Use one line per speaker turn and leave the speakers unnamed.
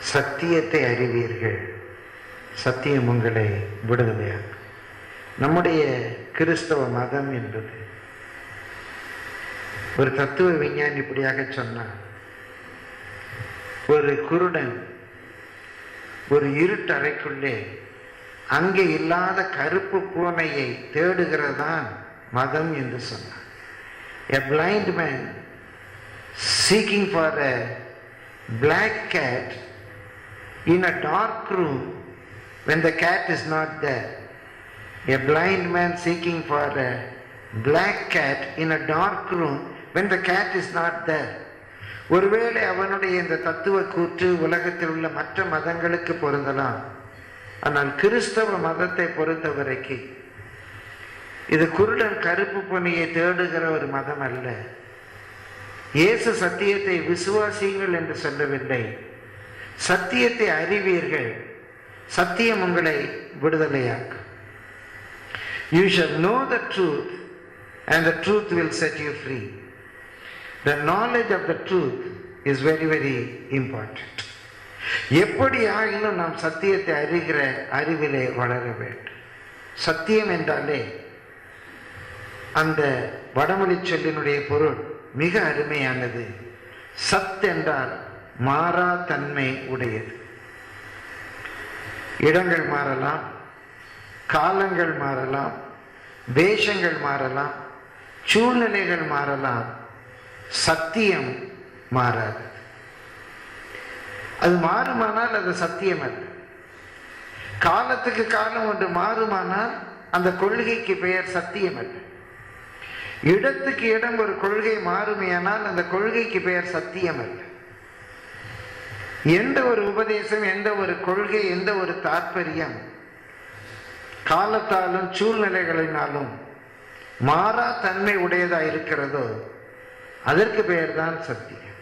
சத்தியத்தை அறிவீர்கள், சத்தியம் உங்களை விடுதலையாக்கும். நம்முடைய கிறிஸ்தவ மதம் என்பது ஒரு தத்துவ விஞ்ஞானி இப்படியாக சொன்னார், ஒரு குருடன் ஒரு இருட்டறைக்குள்ளே அங்கே இல்லாத கருப்பு பூனையை தேடுகிறதான் மதம் என்று சொன்னார். A blind man seeking for a black cat in a dark room when the cat is not there. A blind man seeking for a black cat in a dark room when the cat is not there. ஒருவேளை அவனுடைய இந்த தத்துவ கூற்று உலகத்தில் உள்ள மற்ற மதங்களுக்கு பொருந்தலாம். ஆனால் கிறிஸ்தவ மதத்தை பொறுத்தவரைக்கு இது குருடன் கருப்பு பூனையை தேடுகிற ஒரு மதம் அல்ல. இயேசு சத்தியத்தை விசுவாசியுங்கள் என்று சொல்லவில்லை, சத்தியத்தை அறிவீர்கள், சத்தியம் உங்களை விடுதலையாக்கும். You shall know the truth and the truth will set you free. The knowledge of the truth is very, very important. எப்படி ஆகிலும் நாம் சத்தியத்தை அறிகிற அறிவிலே வளர வேண்டும். சத்தியம் என்றாலே அந்த வடமொழி சொல்லினுடைய பொருள் மிக அருமையானது. சத் என்றால் மாறா தன்மை உடையது. இடங்கள் மாறலாம், காலங்கள் மாறலாம், தேசங்கள் மாறலாம், சூழ்நிலைகள் மாறலாம், சத்தியம் மாறாது. அது மாறுமானால் அது சத்தியம் அல்ல. காலத்துக்கு காலம் ஒன்று மாறுமானால் அந்த கொள்கைக்கு பெயர் சத்தியம் அல்ல. இடத்துக்கு இடம் ஒரு கொள்கை மாறுமையானால் அந்த கொள்கைக்கு பெயர் சத்தியம் அல்ல. எந்த ஒரு உபதேசம், எந்த ஒரு கொள்கை, எந்த ஒரு தாற்பயம் காலத்தாலும் சூழ்நிலைகளினாலும் மாறா தன்மை உடையதா இருக்கிறதோ அதற்கு பெயர் தான் சத்தியம்.